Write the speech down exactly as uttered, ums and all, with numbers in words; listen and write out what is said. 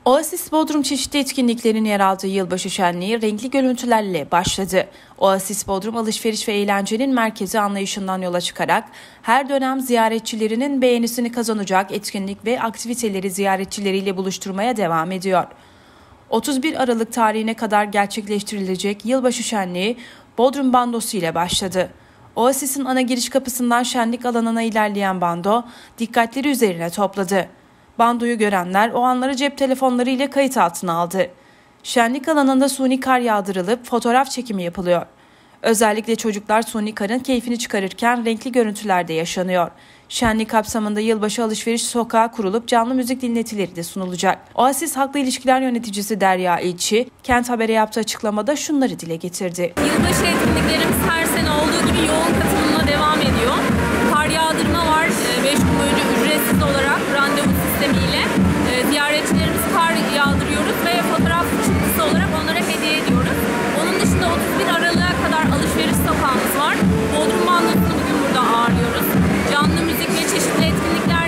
Oasis Bodrum çeşitli etkinliklerin yer aldığı yılbaşı şenliği renkli görüntülerle başladı. Oasis Bodrum alışveriş ve eğlencenin merkezi anlayışından yola çıkarak her dönem ziyaretçilerinin beğenisini kazanacak etkinlik ve aktiviteleri ziyaretçileriyle buluşturmaya devam ediyor. otuz bir Aralık tarihine kadar gerçekleştirilecek yılbaşı şenliği Bodrum bandosu ile başladı. Oasis'in ana giriş kapısından şenlik alanına ilerleyen bando dikkatleri üzerine topladı. Bandoyu görenler o anları cep telefonları ile kayıt altına aldı. Şenlik alanında suni kar yağdırılıp fotoğraf çekimi yapılıyor. Özellikle çocuklar suni karın keyfini çıkarırken renkli görüntüler de yaşanıyor. Şenlik kapsamında yılbaşı alışveriş sokağı kurulup canlı müzik dinletileri de sunulacak. Oasis Halkla İlişkiler Yöneticisi Derya İlçi, Kent Haber'e yaptığı açıklamada şunları dile getirdi. Yılbaşı etkinliklerimiz her sene olduğu gibi yoğun katılımla devam ediyor. Kar yağdırma var. beş gün boyunca ücretsiz olarak randevu sistemiyle ziyaretçilerimiz kar yağdırıyoruz ve fotoğraf çıktısı olarak onlara hediye ediyoruz. Onun dışında otuz bir Aralık'a kadar alışveriş sokağımız var. Bodrum bandosunu bugün burada ağırlıyoruz. Canlı müzik ve çeşitli etkinlikler